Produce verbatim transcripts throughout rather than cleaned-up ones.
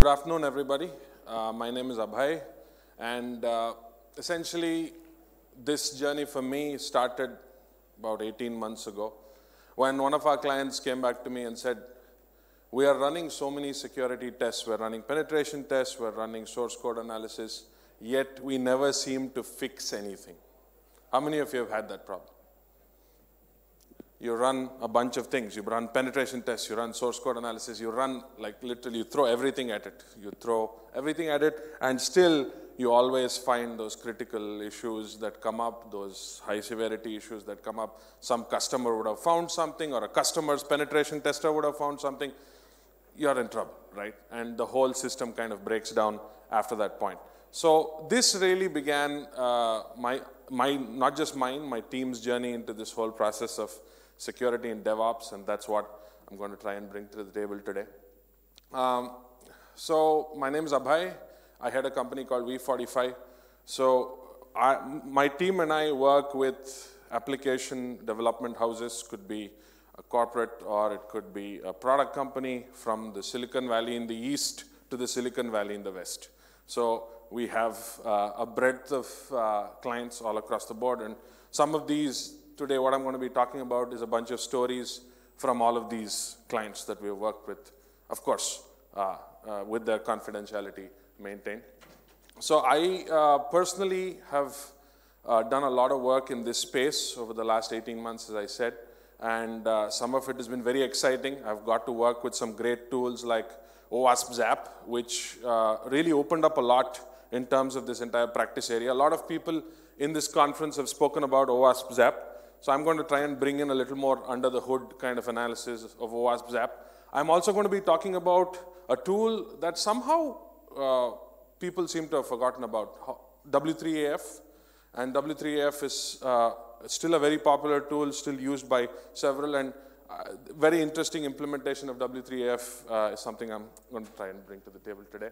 afternoon, everybody. Uh, my name is Abhay, and uh, essentially, this journey for me started about eighteen months ago when one of our clients came back to me and said, we are running so many security tests, we're running penetration tests, we're running source code analysis, yet we never seem to fix anything. How many of you have had that problem? You run a bunch of things. You run penetration tests, you run source code analysis, you run, like literally, you throw everything at it. You throw everything at it, and still you always find those critical issues that come up, those high severity issues that come up. Some customer would have found something, or a customer's penetration tester would have found something. You're in trouble, right? And the whole system kind of breaks down after that point. So this really began uh, my, my, not just mine, my team's journey into this whole process of security and DevOps, and that's what I'm going to try and bring to the table today. Um, so my name is Abhay. I head a company called V forty-five. So I, my team and I work with application development houses, could be a corporate or it could be a product company, from the Silicon Valley in the east to the Silicon Valley in the west. So we have uh, a breadth of uh, clients all across the board, and some of these today, what I'm going to be talking about is a bunch of stories from all of these clients that we've worked with, of course, uh, uh, with their confidentiality maintained. So I uh, personally have uh, done a lot of work in this space over the last eighteen months, as I said, and uh, some of it has been very exciting. I've got to work with some great tools like OWASP Zap, which uh, really opened up a lot in terms of this entire practice area. A lot of people in this conference have spoken about OWASP Zap. So I'm going to try and bring in a little more under the hood kind of analysis of OWASP Zap. I'm also going to be talking about a tool that somehow uh, people seem to have forgotten about, W three A F. And W three A F is uh, still a very popular tool, still used by several, and uh, very interesting implementation of W three A F uh, is something I'm going to try and bring to the table today.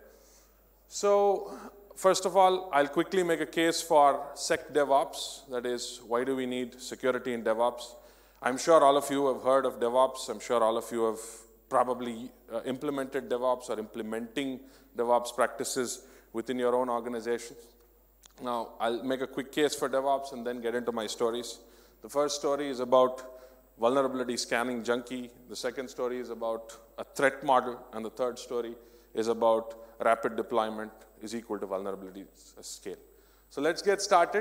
So first of all, I'll quickly make a case for SecDevOps. That is, why do we need security in DevOps? I'm sure all of you have heard of DevOps. I'm sure all of you have probably uh, implemented DevOps or implementing DevOps practices within your own organizations. Now, I'll make a quick case for DevOps and then get into my stories. The first story is about vulnerability scanning junkie. The second story is about a threat model. And the third story is about rapid deployment is equal to vulnerability scale. So let's get started.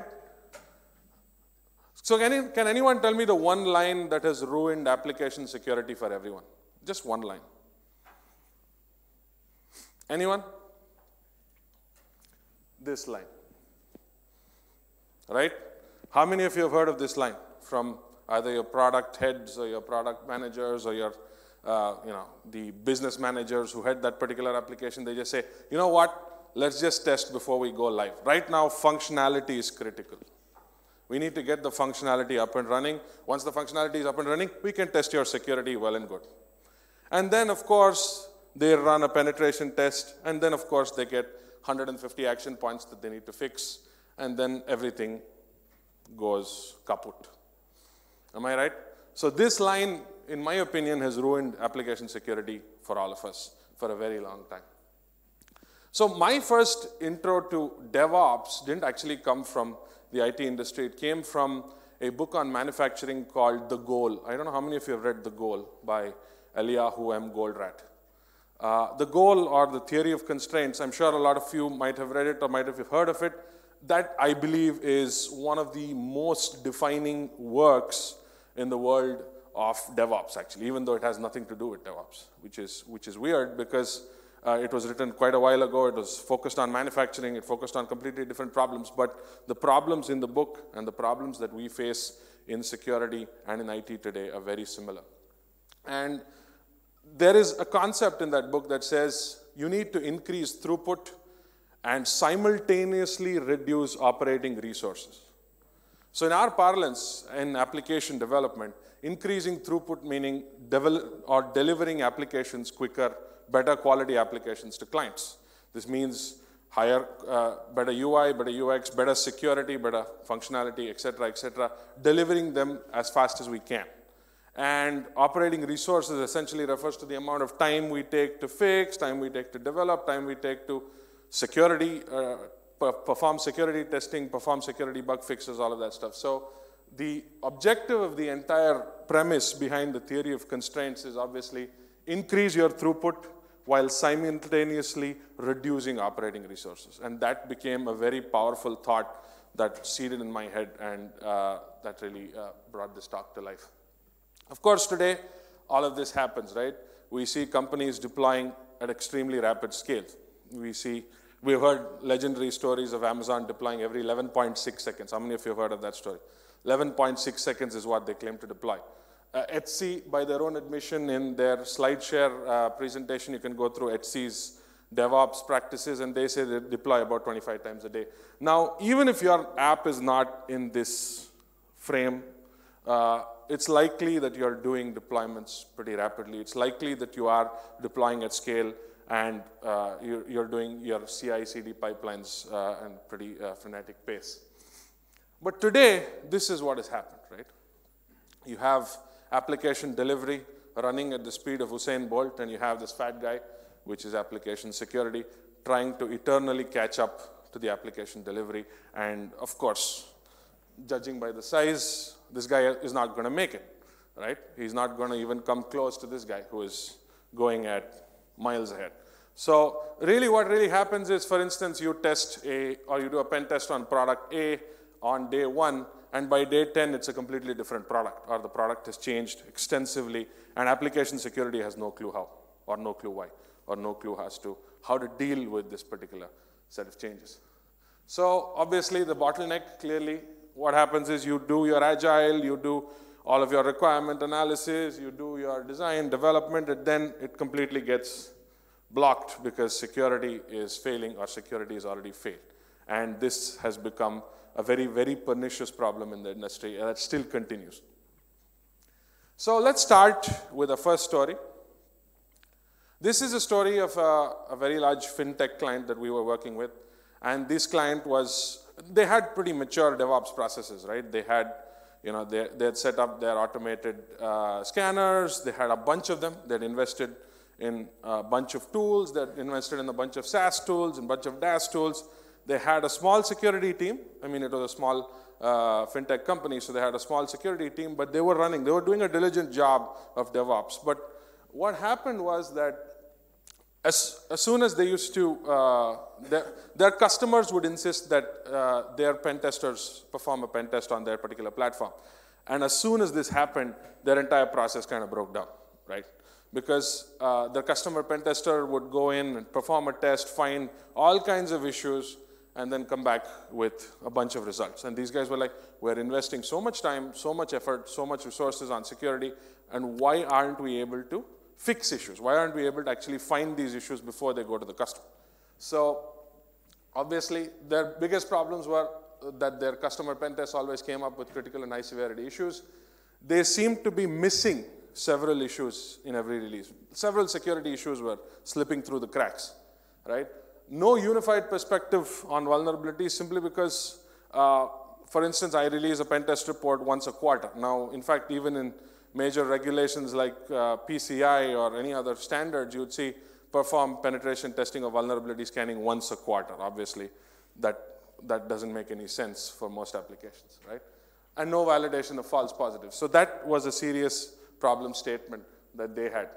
So can, you, can anyone tell me the one line that has ruined application security for everyone? Just one line. Anyone? This line. Right? How many of you have heard of this line from either your product heads or your product managers or your Uh, you know, the business managers who had that particular application? They just say, you know what, let's just test before we go live. Right now, functionality is critical. We need to get the functionality up and running. Once the functionality is up and running, we can test your security well and good. And then, of course, they run a penetration test, and then, of course, they get one hundred fifty action points that they need to fix, and then everything goes kaput. Am I right? So this line, in my opinion, has ruined application security for all of us for a very long time. So my first intro to DevOps didn't actually come from the I T industry. It came from a book on manufacturing called The Goal. I don't know how many of you have read The Goal by Eliyahu M. Goldratt. Uh, the Goal, or the Theory of Constraints, I'm sure a lot of you might have read it or might have heard of it. That, I believe, is one of the most defining works in the world of DevOps, actually, even though it has nothing to do with DevOps, which is, which is weird because uh, it was written quite a while ago. It was focused on manufacturing. It focused on completely different problems. But the problems in the book and the problems that we face in security and in I T today are very similar. And there is a concept in that book that says you need to increase throughput and simultaneously reduce operating resources. So in our parlance, in application development, increasing throughput meaning develop or delivering applications quicker, better quality applications to clients. This means higher, uh, better U I, better U X, better security, better functionality, et cetera, et cetera, delivering them as fast as we can. And operating resources essentially refers to the amount of time we take to fix, time we take to develop, time we take to security, uh, perform security testing, perform security bug fixes, all of that stuff. So the objective of the entire premise behind the theory of constraints is obviously increase your throughput while simultaneously reducing operating resources. And that became a very powerful thought that seeded in my head, and uh, that really uh, brought this talk to life. Of course, today, all of this happens, right? We see companies deploying at extremely rapid scale. We see, we've heard legendary stories of Amazon deploying every eleven point six seconds. How many of you have heard of that story? eleven point six seconds is what they claim to deploy. Uh, Etsy, by their own admission, in their SlideShare uh, presentation, you can go through Etsy's DevOps practices, and they say they deploy about twenty-five times a day. Now, even if your app is not in this frame, uh, it's likely that you're doing deployments pretty rapidly. It's likely that you are deploying at scale, and uh, you're, you're doing your C I C D pipelines uh, at pretty uh, frenetic pace. But today, this is what has happened, right? You have application delivery running at the speed of Usain Bolt, and you have this fat guy, which is application security, trying to eternally catch up to the application delivery. And of course, judging by the size, this guy is not going to make it, right? He's not going to even come close to this guy who is going at miles ahead. So really what really happens is, for instance, you test a, or you do a pen test on product A on day one, and by day ten, it's a completely different product, or the product has changed extensively, and application security has no clue how, or no clue why, or no clue as to how to deal with this particular set of changes. So obviously the bottleneck, clearly, what happens is you do your agile, you do all of your requirement analysis, you do your design, development, and then it completely gets blocked because security is failing, or security is already failed. And this has become a very, very pernicious problem in the industry, and that still continues. So let's start with the first story. This is a story of a, a very large fintech client that we were working with. And this client was, they had pretty mature DevOps processes, right? They had, you know, they, they had set up their automated uh, scanners. They had a bunch of them. They had invested in a bunch of tools. They had invested in a bunch of SaaS tools and a bunch of DaaS tools. They had a small security team. I mean, it was a small uh, fintech company, so they had a small security team, but they were running, they were doing a diligent job of DevOps. But what happened was that as, as soon as they used to, uh, their, their customers would insist that uh, their pen testers perform a pen test on their particular platform. And as soon as this happened, their entire process kind of broke down, right? Because uh, the customer pen tester would go in and perform a test, find all kinds of issues, and then come back with a bunch of results. And these guys were like, we're investing so much time, so much effort, so much resources on security, and why aren't we able to fix issues? Why aren't we able to actually find these issues before they go to the customer? So obviously, their biggest problems were that their customer pen tests always came up with critical and high severity issues. They seemed to be missing several issues in every release. Several security issues were slipping through the cracks, right? No unified perspective on vulnerabilities, simply because, uh, for instance, I release a pen test report once a quarter. Now, in fact, even in major regulations like uh, P C I or any other standards, you would see perform penetration testing or vulnerability scanning once a quarter. Obviously, that, that doesn't make any sense for most applications, right? And no validation of false positives. So that was a serious problem statement that they had.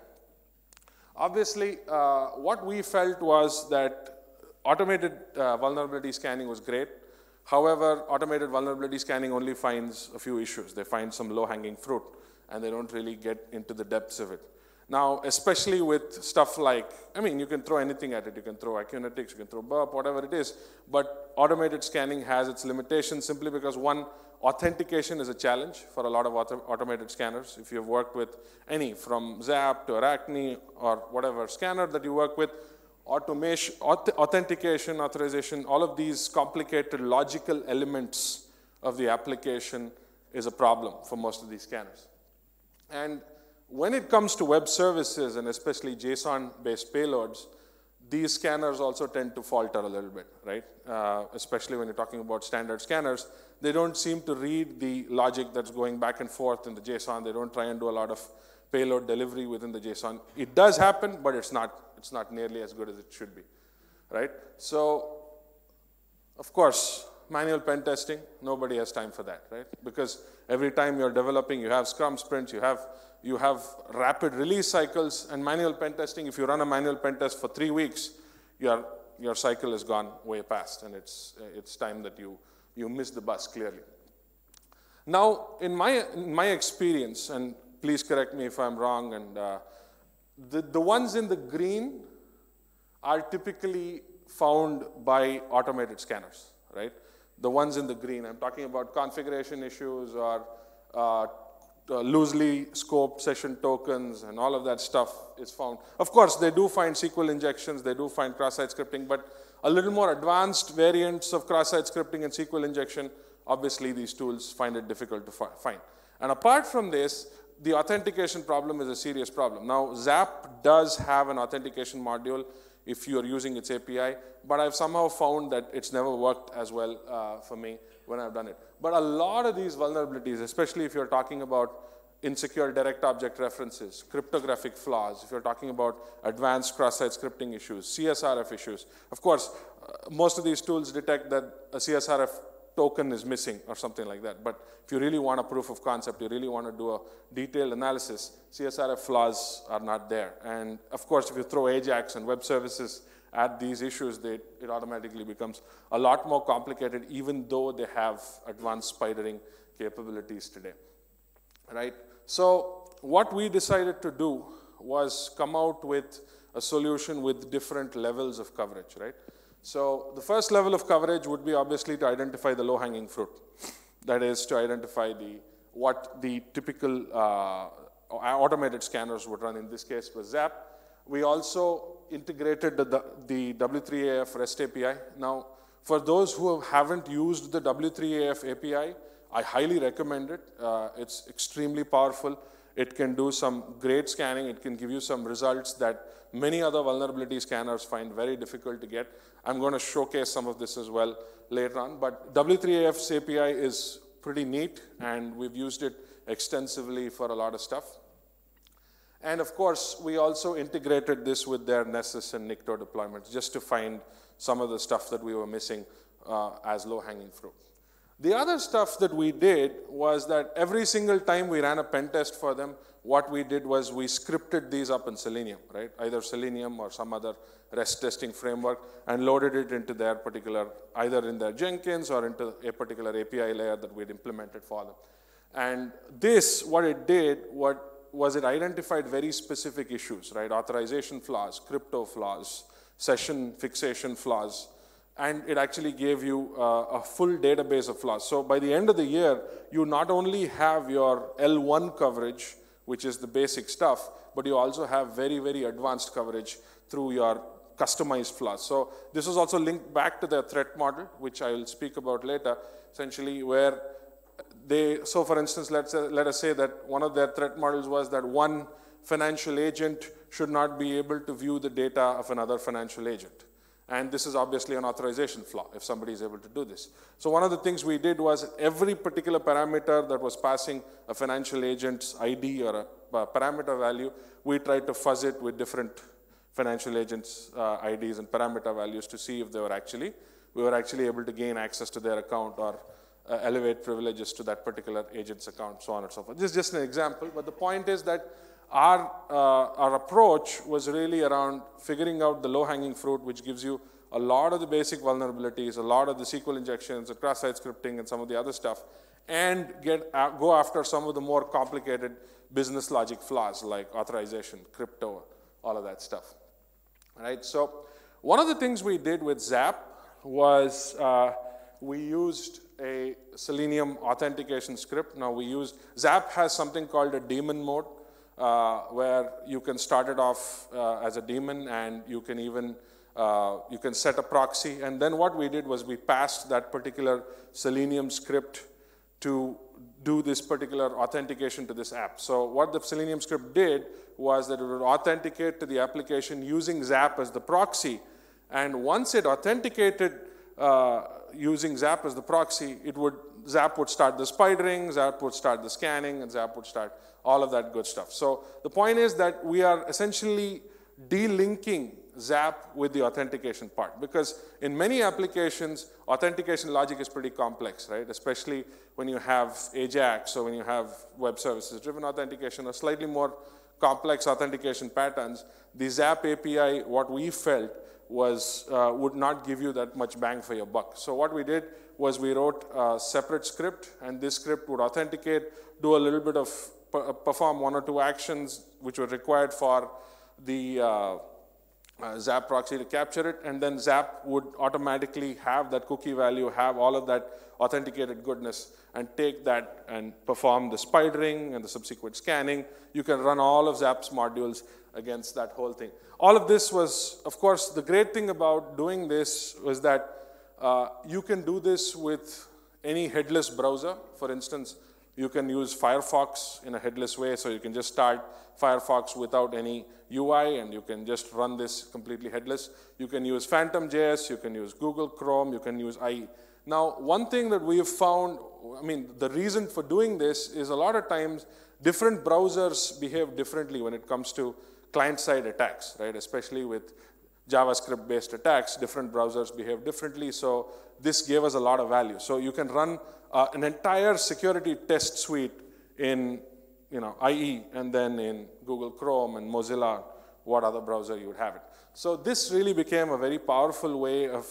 Obviously, uh, what we felt was that automated uh, vulnerability scanning was great. However, automated vulnerability scanning only finds a few issues. They find some low-hanging fruit, and they don't really get into the depths of it. Now, especially with stuff like, I mean, you can throw anything at it. You can throw Acunetics, you can throw burp, whatever it is. But automated scanning has its limitations simply because, one, authentication is a challenge for a lot of auto automated scanners. If you've worked with any, from Zap to Arachne or whatever scanner that you work with, automation, auth authentication, authorization, all of these complicated logical elements of the application is a problem for most of these scanners. And when it comes to web services, and especially JSON-based payloads, these scanners also tend to falter a little bit, right? Uh, especially when you're talking about standard scanners. They don't seem to read the logic that's going back and forth in the JSON. They don't try and do a lot of payload delivery within the JSON. It does happen, but it's not, it's not nearly as good as it should be, right? So, of course, manual pen testing, nobody has time for that, right? Because every time you're developing, you have Scrum sprints, you have, you have rapid release cycles, and manual pen testing, if you run a manual pen test for three weeks, your, your cycle is gone way past, and it's, it's time that you, you miss the bus, clearly. Now, in my, in my experience, and please correct me if I'm wrong, and uh, the, the ones in the green are typically found by automated scanners, right? The ones in the green, I'm talking about configuration issues or uh, uh, loosely scoped session tokens and all of that stuff is found. Of course, they do find S Q L injections, they do find cross-site scripting, but a little more advanced variants of cross-site scripting and S Q L injection, obviously these tools find it difficult to fi find. And apart from this, the authentication problem is a serious problem. Now, Zap does have an authentication module if you're using its A P I, but I've somehow found that it's never worked as well uh, for me when I've done it. But a lot of these vulnerabilities, especially if you're talking about insecure direct object references, cryptographic flaws, if you're talking about advanced cross-site scripting issues, C S R F issues, of course, uh, most of these tools detect that a C S R F token is missing or something like that. But if you really want a proof of concept, you really want to do a detailed analysis, C S R F flaws are not there. And of course, if you throw Ajax and web services at these issues, they, it automatically becomes a lot more complicated, even though they have advanced spidering capabilities today, right? So what we decided to do was come out with a solution with different levels of coverage, right? So the first level of coverage would be obviously to identify the low-hanging fruit. That is to identify the, what the typical uh, automated scanners would run. In this case was Zap. We also integrated the, the W three A F REST A P I. Now, for those who haven't used the W three A F A P I, I highly recommend it. Uh, it's extremely powerful. It can do some great scanning. It can give you some results that many other vulnerability scanners find very difficult to get. I'm going to showcase some of this as well later on. But W three A F's A P I is pretty neat, and we've used it extensively for a lot of stuff. And of course, we also integrated this with their Nessus and Nikto deployments just to find some of the stuff that we were missing uh, as low-hanging fruit. The other stuff that we did was that every single time we ran a pen test for them, what we did was we scripted these up in Selenium, right? Either Selenium or some other REST testing framework, and loaded it into their particular, either in their Jenkins or into a particular A P I layer that we'd implemented for them. And this, what it did, what was it identified very specific issues, right? Authorization flaws, crypto flaws, session fixation flaws, and it actually gave you uh, a full database of flaws. So by the end of the year, you not only have your L one coverage, which is the basic stuff, but you also have very, very advanced coverage through your customized flaws. So this is also linked back to their threat model, which I will speak about later, essentially where they, so for instance, let's, uh, let us say that one of their threat models was that one financial agent should not be able to view the data of another financial agent. And this is obviously an authorization flaw if somebody is able to do this. So one of the things we did was every particular parameter that was passing a financial agent's I D or a, a parameter value, we tried to fuzz it with different financial agents' uh, I Ds and parameter values to see if they were actually, we were actually able to gain access to their account or uh, elevate privileges to that particular agent's account, so on and so forth. This is just an example, but the point is that Our, uh, our approach was really around figuring out the low-hanging fruit, which gives you a lot of the basic vulnerabilities, a lot of the S Q L injections, the cross-site scripting, and some of the other stuff, and get, uh, go after some of the more complicated business logic flaws like authorization, crypto, all of that stuff. All right, so one of the things we did with Zap was uh, we used a Selenium authentication script. Now we used, Zap has something called a daemon mode, Uh, where you can start it off uh, as a daemon, and you can even uh, you can set a proxy. And then what we did was we passed that particular Selenium script to do this particular authentication to this app. So what the Selenium script did was that it would authenticate to the application using Zap as the proxy. And once it authenticated uh, using Zap as the proxy, it would, Zap would start the spidering, Zap would start the scanning, and Zap would start all of that good stuff. So the point is that we are essentially delinking Zap with the authentication part, because in many applications, authentication logic is pretty complex, right? Especially when you have AJAX or when you have web services driven authentication or slightly more complex authentication patterns. The Zap A P I, what we felt was uh, would not give you that much bang for your buck. So what we did was we wrote a separate script, and this script would authenticate, do a little bit of perform one or two actions which were required for the uh, uh, Zap proxy to capture it, and then Zap would automatically have that cookie value, have all of that authenticated goodness, and take that and perform the spidering and the subsequent scanning. You can run all of Zap's modules against that whole thing. All of this was, of course, the great thing about doing this was that uh, you can do this with any headless browser. For instance, you can use Firefox in a headless way, so you can just start Firefox without any U I, and you can just run this completely headless. You can use Phantom J S, you can use Google Chrome, you can use I E. Now, one thing that we have found, I mean, the reason for doing this is a lot of times different browsers behave differently when it comes to client-side attacks, right? Especially with JavaScript-based attacks, different browsers behave differently, so this gave us a lot of value. So you can run uh, an entire security test suite in you know, I E, and then in Google Chrome and Mozilla, what other browser you would have it. So this really became a very powerful way of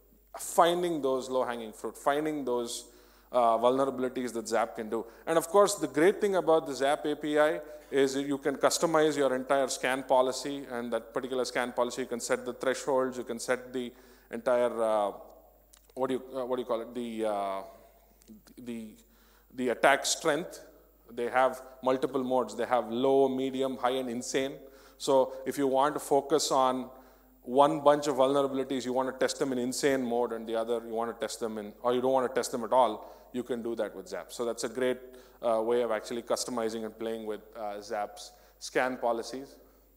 finding those low-hanging fruit, finding those uh, vulnerabilities that Zap can do. And of course, the great thing about the Zap A P I is you can customize your entire scan policy, and that particular scan policy, you can set the thresholds, you can set the entire, uh, what do you, uh, what do you call it, the, uh, the, the attack strength. They have multiple modes. They have low, medium, high, and insane. So if you want to focus on one bunch of vulnerabilities, you want to test them in insane mode, and the other you want to test them in, or you don't want to test them at all, you can do that with Zap. So that's a great uh, way of actually customizing and playing with uh, Zap's scan policies.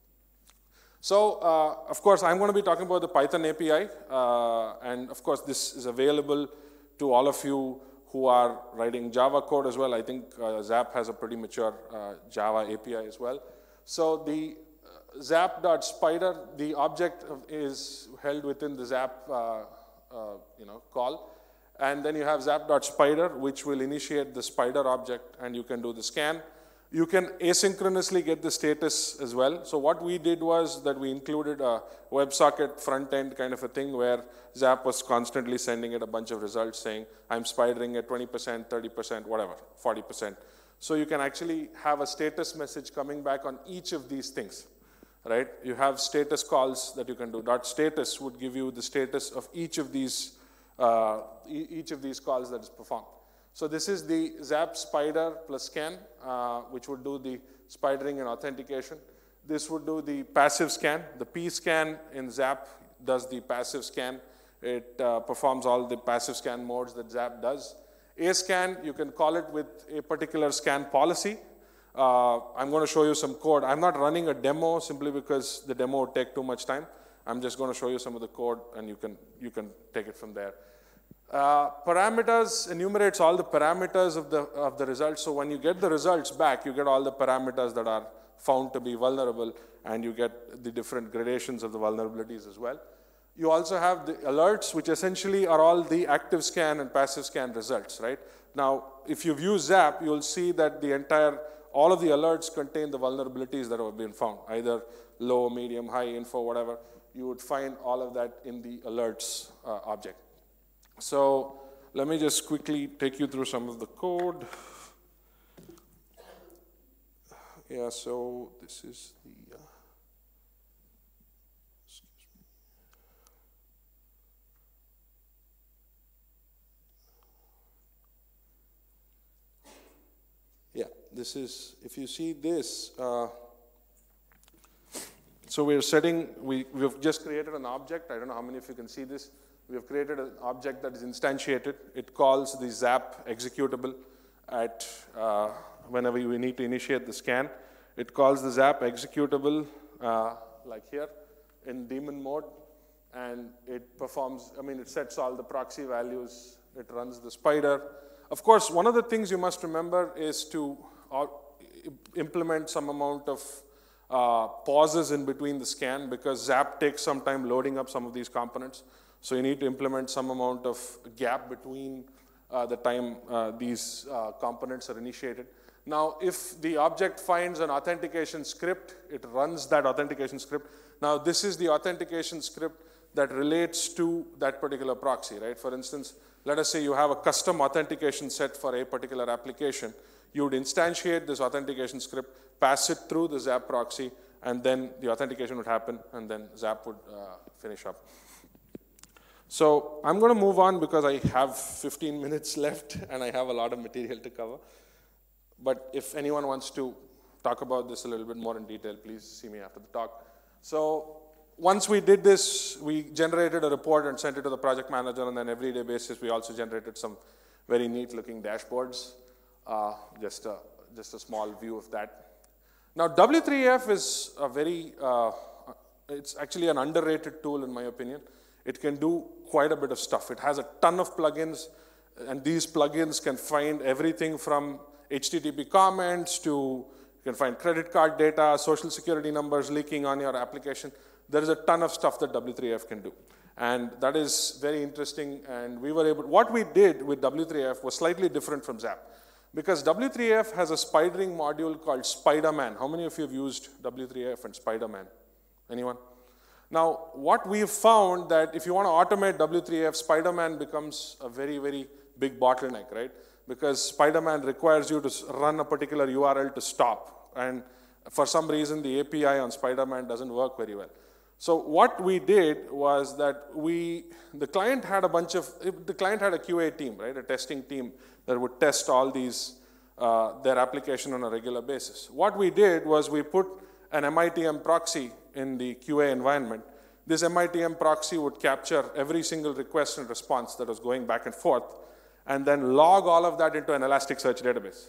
So uh, of course, I'm going to be talking about the Python A P I, uh, and of course, this is available to all of you who are writing Java code as well. I think uh, Zap has a pretty mature uh, Java A P I as well. So the uh, zap.spider, the object of, is held within the Zap uh, uh, you know, call. And then you have zap.spider, which will initiate the spider object, and you can do the scan. You can asynchronously get the status as well. So what we did was that we included a WebSocket front end kind of a thing where Zap was constantly sending it a bunch of results saying, I'm spidering at twenty percent, thirty percent, whatever, forty percent. So you can actually have a status message coming back on each of these things, right? You have status calls that you can do. Dot status would give you the status of each of these, uh, e each of these calls that is performed. So this is the Zap spider plus scan, uh, which would do the spidering and authentication. This would do the passive scan. The P scan in Zap does the passive scan. It uh, performs all the passive scan modes that Zap does. A scan, you can call it with a particular scan policy. Uh, I'm going to show you some code. I'm not running a demo simply because the demo would take too much time. I'm just going to show you some of the code, and you can, you can take it from there. Uh, parameters enumerates all the parameters of the, of the results. So when you get the results back, you get all the parameters that are found to be vulnerable, and you get the different gradations of the vulnerabilities as well. You also have the alerts, which essentially are all the active scan and passive scan results, right? Now, if you've used Zap, you'll see that the entire, all of the alerts contain the vulnerabilities that have been found, either low, medium, high, info, whatever. You would find all of that in the alerts uh, object. So let me just quickly take you through some of the code. Yeah, so this is the, uh, excuse me. Yeah, this is, if you see this, uh, so we're setting, we, we've just created an object. I don't know how many of you can see this. We have created an object that is instantiated. It calls the Zap executable, at uh, whenever we need to initiate the scan. It calls the Zap executable, uh, like here, in daemon mode, and it performs, I mean, it sets all the proxy values, it runs the spider. Of course, one of the things you must remember is to uh, implement some amount of uh, pauses in between the scan, because Zap takes some time loading up some of these components. So you need to implement some amount of gap between uh, the time uh, these uh, components are initiated. Now, if the object finds an authentication script, it runs that authentication script. Now, this is the authentication script that relates to that particular proxy, right? For instance, let us say you have a custom authentication set for a particular application. You would instantiate this authentication script, pass it through the Zap proxy, and then the authentication would happen, and then Zap would uh, finish up. So I'm going to move on because I have fifteen minutes left, and I have a lot of material to cover. But if anyone wants to talk about this a little bit more in detail, please see me after the talk. So once we did this, we generated a report and sent it to the project manager, and then everyday basis, we also generated some very neat looking dashboards. Uh, just, a, just a small view of that. Now, W three F is a very, uh, it's actually an underrated tool in my opinion. It can do quite a bit of stuff. It has a ton of plugins, and these plugins can find everything from H T T P comments to, you can find credit card data, social security numbers leaking on your application. There is a ton of stuff that W three F can do. And that is very interesting, and we were able, what we did with W three F was slightly different from Zap. Because W three F has a spidering module called Spider-Man. How many of you have used W three F and Spider-Man? Anyone? Now, what we've found that if you want to automate W three F, Spider-Man becomes a very, very big bottleneck, right? Because Spider-Man requires you to run a particular U R L to stop. And for some reason, the A P I on Spider-Man doesn't work very well. So what we did was that we, the client had a bunch of, the client had a Q A team, right? A testing team that would test all these, uh, their application on a regular basis. What we did was we put an M I T M proxy in the Q A environment. This M I T M proxy would capture every single request and response that was going back and forth, and then log all of that into an Elasticsearch database.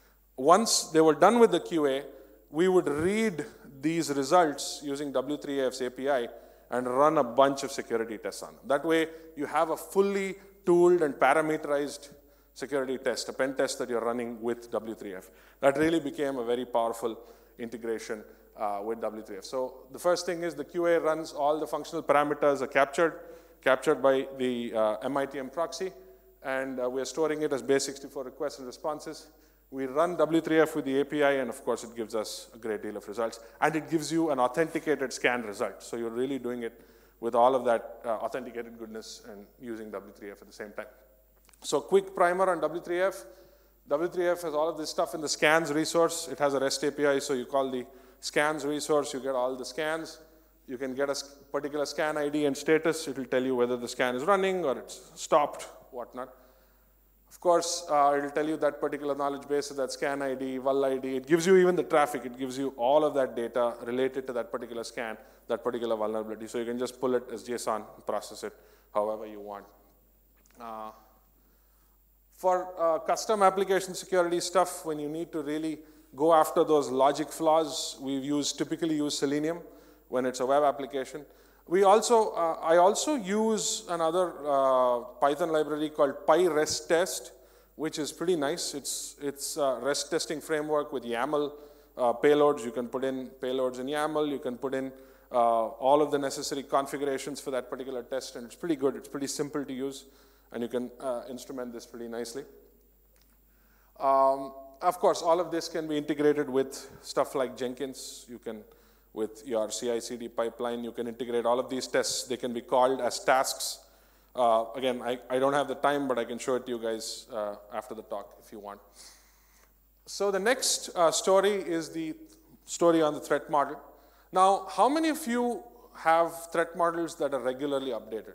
Once they were done with the Q A, we would read these results using W three F's A P I and run a bunch of security tests on them. That way, you have a fully tooled and parameterized security test, a pen test that you're running with W three F. That really became a very powerful integration uh, with W three F. So the first thing is the Q A runs, all the functional parameters are captured, captured by the uh, M I T M proxy, and uh, we're storing it as base sixty-four requests and responses. We run W three F with the A P I, and of course it gives us a great deal of results. And it gives you an authenticated scan result. So you're really doing it with all of that uh, authenticated goodness and using W three F at the same time. So quick primer on W three F. W three F has all of this stuff in the scans resource. It has a REST A P I, so you call the scans resource, you get all the scans. You can get a particular scan I D and status. It will tell you whether the scan is running or it's stopped, whatnot. Of course, uh, it will tell you that particular knowledge base, that scan I D, Vul I D. It gives you even the traffic. It gives you all of that data related to that particular scan, that particular vulnerability. So you can just pull it as JSON and process it however you want. Uh, for uh, custom application security stuff, when you need to really go after those logic flaws, we use typically use Selenium when it's a web application. We also, uh, I also use another uh, Python library called PyRestTest, which is pretty nice. It's it's a REST testing framework with YAML uh, payloads. You can put in payloads in YAML. You can put in uh, all of the necessary configurations for that particular test, and it's pretty good. It's pretty simple to use, and you can uh, instrument this pretty nicely. Um, of course, all of this can be integrated with stuff like Jenkins. You can with your C I C D pipeline, you can integrate all of these tests. They can be called as tasks. Uh, again, I, I don't have the time, but I can show it to you guys uh, after the talk if you want. So the next uh, story is the story on the threat model. Now, how many of you have threat models that are regularly updated?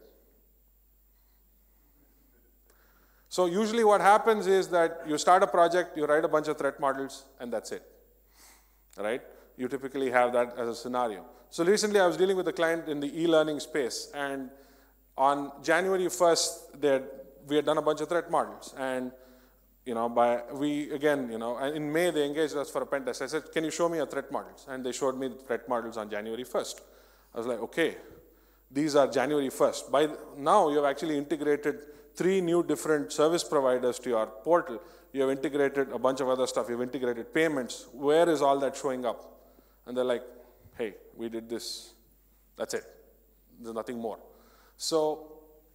So usually what happens is that you start a project, you write a bunch of threat models, and that's it, right? You typically have that as a scenario. So recently I was dealing with a client in the e-learning space, and on January first, they had, we had done a bunch of threat models. And you know, by, we, again, you know, in May they engaged us for a pen test. I said, can you show me your threat models? And they showed me the threat models on January first. I was like, okay, these are January first. By now, you have actually integrated three new different service providers to your portal. You have integrated a bunch of other stuff. You've integrated payments. Where is all that showing up? And they're like, hey, we did this. That's it. There's nothing more. So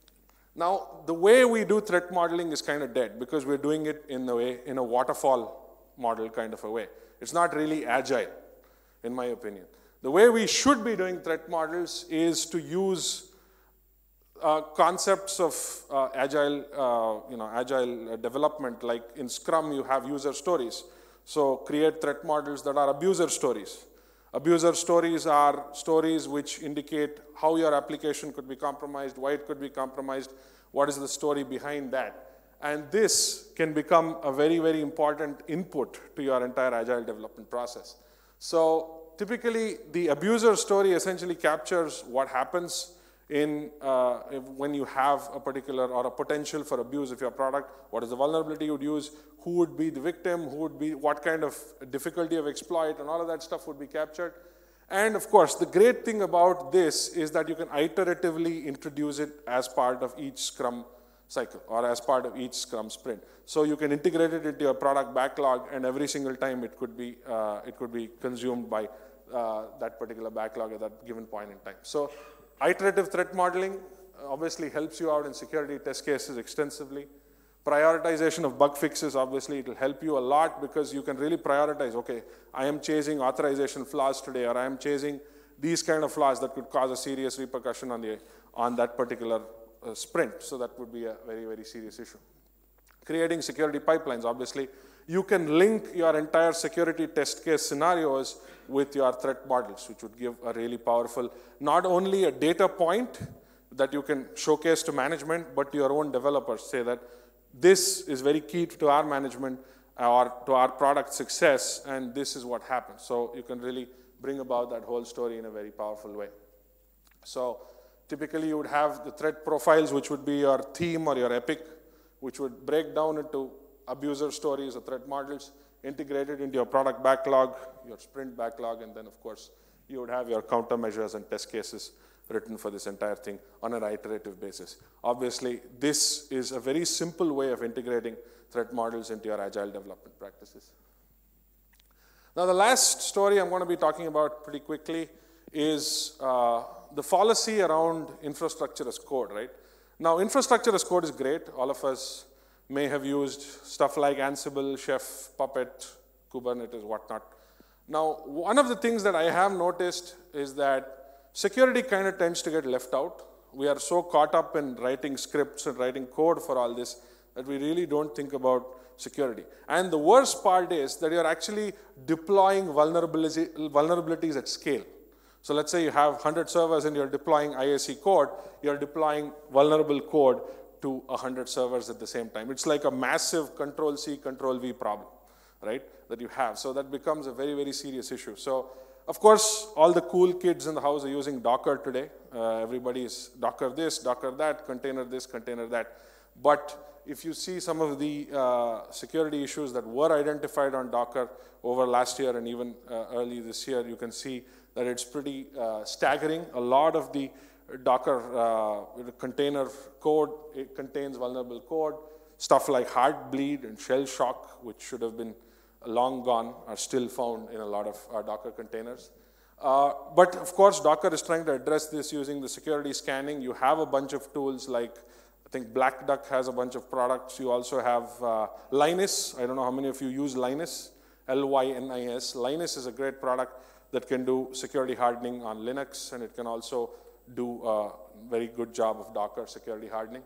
now, the way we do threat modeling is kind of dead because we're doing it in a way, in a waterfall model kind of a way. It's not really agile, in my opinion. The way we should be doing threat models is to use uh, concepts of uh, agile, uh, you know, agile uh, development. Like in Scrum, you have user stories. So create threat models that are abuser stories. Abuser stories are stories which indicate how your application could be compromised, why it could be compromised, what is the story behind that. And this can become a very, very important input to your entire agile development process. So typically, the abuser story essentially captures what happens in uh, if, when you have a particular or a potential for abuse of your product, what is the vulnerability you would use, who would be the victim, who would be, what kind of difficulty of exploit, and all of that stuff would be captured. And of course, the great thing about this is that you can iteratively introduce it as part of each Scrum cycle or as part of each Scrum sprint. So you can integrate it into your product backlog, and every single time it could be, uh, it could be consumed by uh, that particular backlog at that given point in time. So iterative threat modeling obviously helps you out in security test cases extensively. Prioritization of bug fixes, obviously, it will help you a lot because you can really prioritize, okay, I am chasing authorization flaws today, or I am chasing these kind of flaws that could cause a serious repercussion on, the, on that particular uh, sprint. So that would be a very, very serious issue. Creating security pipelines, obviously, you can link your entire security test case scenarios with your threat models, which would give a really powerful, not only a data point that you can showcase to management, but to your own developers. Say that this is very key to our management or to our product success, and this is what happens. So you can really bring about that whole story in a very powerful way. So typically you would have the threat profiles, which would be your theme or your epic, which would break down into abuser stories or threat models, integrated into your product backlog, your sprint backlog, and then of course you would have your countermeasures and test cases written for this entire thing on an iterative basis. Obviously, this is a very simple way of integrating threat models into your agile development practices. Now, the last story I'm going to be talking about pretty quickly is uh, the fallacy around infrastructure as code, right? Now, infrastructure as code is great. All of us may have used stuff like Ansible, Chef, Puppet, Kubernetes, whatnot. Now, one of the things that I have noticed is that security kind of tends to get left out. We are so caught up in writing scripts and writing code for all this that we really don't think about security. And the worst part is that you're actually deploying vulnerability, vulnerabilities at scale. So let's say you have one hundred servers and you're deploying I A C code, you're deploying vulnerable code to one hundred servers at the same time. It's like a massive control C, control V problem, right, that you have. So that becomes a very, very serious issue. So of course, all the cool kids in the house are using Docker today. Uh, everybody is Docker this, Docker that, container this, container that. But if you see some of the uh, security issues that were identified on Docker over last year and even uh, early this year, you can see that it's pretty uh, staggering. A lot of the Docker uh, container code, it contains vulnerable code. Stuff like Heartbleed and Shell Shock, which should have been long gone, are still found in a lot of our Docker containers. Uh, but of course, Docker is trying to address this using the security scanning. You have a bunch of tools like, I think Black Duck has a bunch of products. You also have uh, Linus. I don't know how many of you use Linus, L Y N I S. Linus is a great product that can do security hardening on Linux, and it can also do a very good job of Docker security hardening.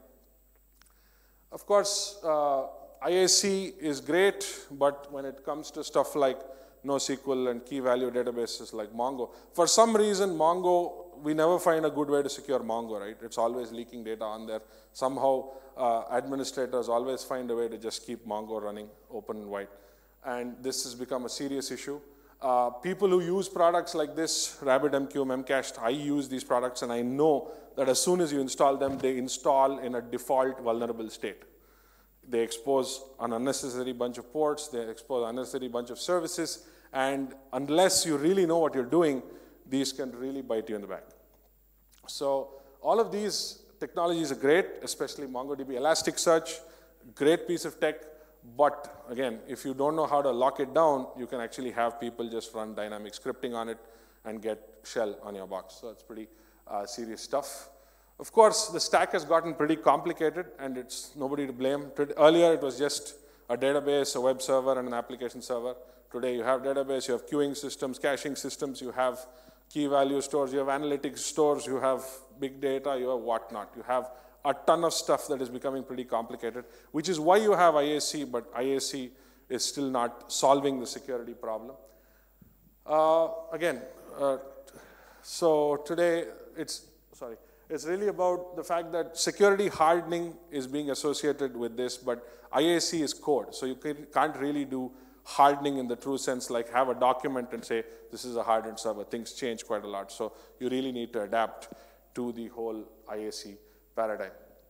Of course, uh, I A C is great, but when it comes to stuff like NoSQL and key-value databases like Mongo, for some reason, Mongo, we never find a good way to secure Mongo, right? It's always leaking data on there. Somehow, uh, administrators always find a way to just keep Mongo running open and wide. And this has become a serious issue. Uh, people who use products like this, RabbitMQ, Memcached, I use these products, and I know that as soon as you install them, they install in a default vulnerable state. they expose an unnecessary bunch of ports, they expose an unnecessary bunch of services, and unless you really know what you're doing, these can really bite you in the back. So all of these technologies are great, especially MongoDB Elasticsearch, great piece of tech, but again, if you don't know how to lock it down, you can actually have people just run dynamic scripting on it and get shell on your box. So it's pretty uh, serious stuff. Of course, the stack has gotten pretty complicated, and it's nobody to blame. Earlier, it was just a database, a web server, and an application server. Today, you have database, you have queuing systems, caching systems, you have key value stores, you have analytics stores, you have big data, you have whatnot. You have a ton of stuff that is becoming pretty complicated, which is why you have I A C, but I A C is still not solving the security problem. Uh, again, uh, so today it's, sorry, it's really about the fact that security hardening is being associated with this, but I A C is code, so you can't really do hardening in the true sense, like have a document and say, this is a hardened server. Things change quite a lot, so you really need to adapt to the whole I A C paradigm.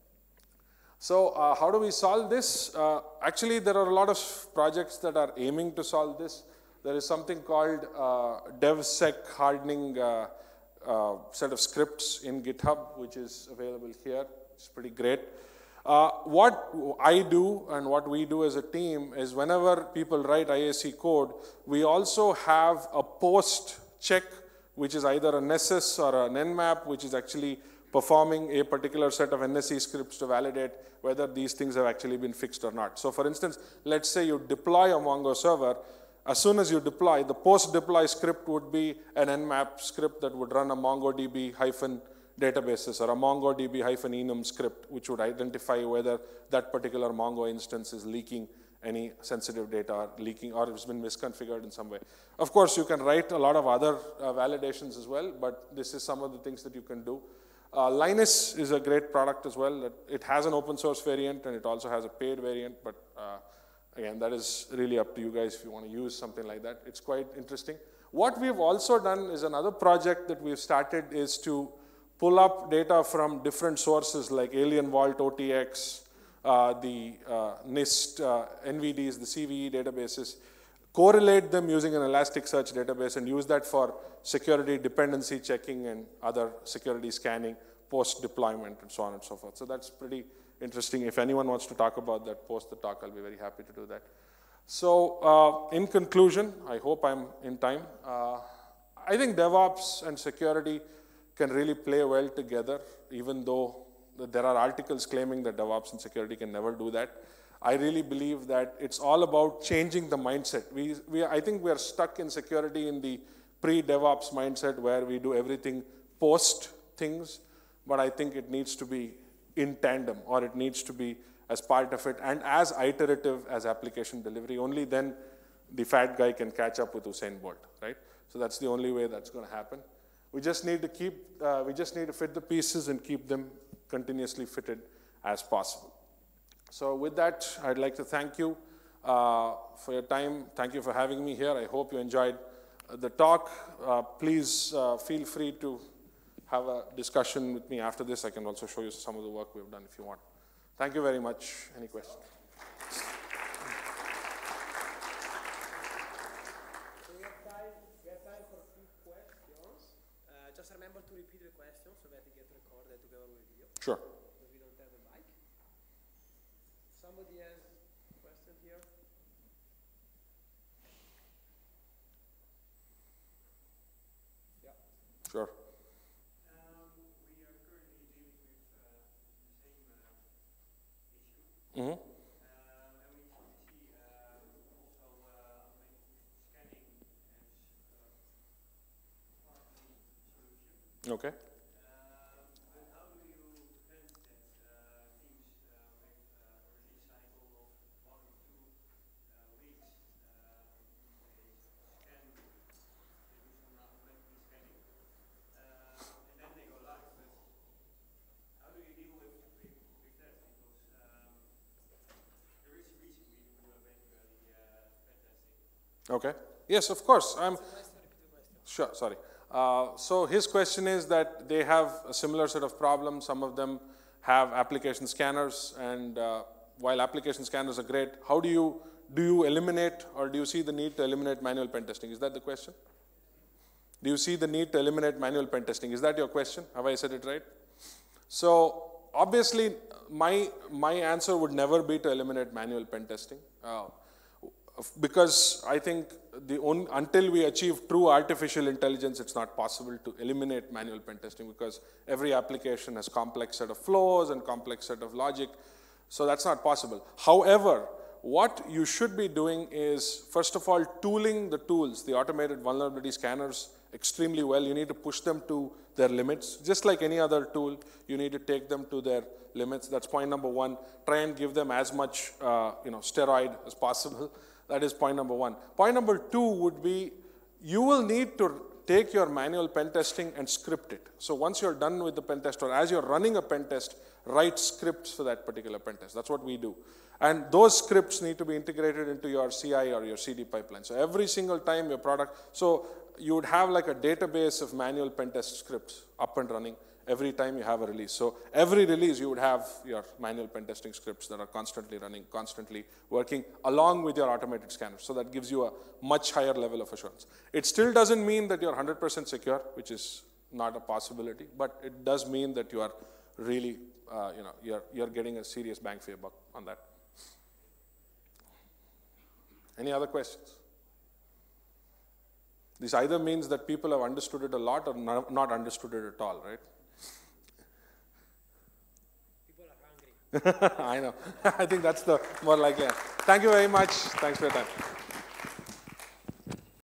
So uh, how do we solve this? Uh, actually, there are a lot of projects that are aiming to solve this. There is something called uh, DevSec hardening uh, uh, set of scripts in GitHub, which is available here. It's pretty great. Uh, what I do and what we do as a team is whenever people write I A C code, we also have a post check, which is either an S S or an Nmap, which is actually performing a particular set of N S E scripts to validate whether these things have actually been fixed or not. So for instance, let's say you deploy a Mongo server. As soon as you deploy, the post-deploy script would be an Nmap script that would run a MongoDB hyphen databases or a MongoDB hyphen enum script, which would identify whether that particular Mongo instance is leaking any sensitive data or leaking or it's been misconfigured in some way. Of course, you can write a lot of other uh, validations as well, but this is some of the things that you can do. Uh, Linus is a great product as well. It has an open source variant and it also has a paid variant, but uh, again, that is really up to you guys if you want to use something like that. It's quite interesting. What we've also done is another project that we've started is to pull up data from different sources like Alien Vault, O T X, uh, the uh, NIST, uh, N V Ds, the C V E databases, correlate them using an Elasticsearch database and use that for security dependency checking and other security scanning, post-deployment, and so on and so forth. So that's pretty interesting. If anyone wants to talk about that, post the talk, I'll be very happy to do that. So uh, in conclusion, I hope I'm in time. Uh, I think DevOps and security can really play well together, even though there are articles claiming that DevOps and security can never do that. I really believe that it's all about changing the mindset. We, we, I think we are stuck in security in the pre-DevOps mindset where we do everything post things, but I think it needs to be in tandem, or it needs to be as part of it and as iterative as application delivery. Only then the fat guy can catch up with Usain Bolt, right? So that's the only way that's going to happen. We just need to keep, uh, we just need to fit the pieces and keep them continuously fitted as possible. So with that, I'd like to thank you uh, for your time. Thank you for having me here. I hope you enjoyed the talk. Uh, please uh, feel free to have a discussion with me after this. I can also show you some of the work we've done if you want. Thank you very much. Any questions? Just remember to repeat the question so that it gets recorded together with you. Sure. Because we don't have a mic. Somebody has a question here? Yeah. Sure. Um, we are currently dealing with uh, the same uh, issue. Mm-hmm. Um, and we see uh, also uh, scanning as uh, part of the solution. Okay. Um, but how do you prevent that uh, things uh, with uh, a release cycle of one or two uh, weeks, uh, they scan, they do some automatic scanning, uh, and then they go live. But how do you deal with, with, with that? Because um, there is a reason we do uh, basically uh, pen testing. Okay. Yes, of course. I'm. Sure. Sorry. Uh, so his question is that they have a similar set of problems. Some of them have application scanners, and uh, while application scanners are great, how do you, do you eliminate or do you see the need to eliminate manual pen testing? Is that the question? Do you see the need to eliminate manual pen testing? Is that your question? Have I said it right? So obviously, my, my answer would never be to eliminate manual pen testing. Uh, because I think the on, until we achieve true artificial intelligence, it's not possible to eliminate manual pen testing because every application has complex set of flows and complex set of logic. So that's not possible. However, what you should be doing is, first of all, tooling the tools, the automated vulnerability scanners, extremely well. You need to push them to their limits. Just like any other tool, you need to take them to their limits. That's point number one. Try and give them as much uh, you know, steroid as possible. That is point number one. Point number two would be, you will need to take your manual pen testing and script it. So once you're done with the pen test, or as you're running a pen test, write scripts for that particular pen test. That's what we do. And those scripts need to be integrated into your C I or your C D pipeline. So every single time your product, so you would have like a database of manual pen test scripts up and running every time you have a release. So every release you would have your manual pen testing scripts that are constantly running, constantly working along with your automated scanners. So that gives you a much higher level of assurance. It still doesn't mean that you're one hundred percent secure, which is not a possibility, but it does mean that you are really, uh, you know, you're, you're getting a serious bang for your buck on that. Any other questions? This either means that people have understood it a lot or no, not understood it at all, right? People are hungry. I know. I think that's the more likely. Thank you very much. Thanks for your time.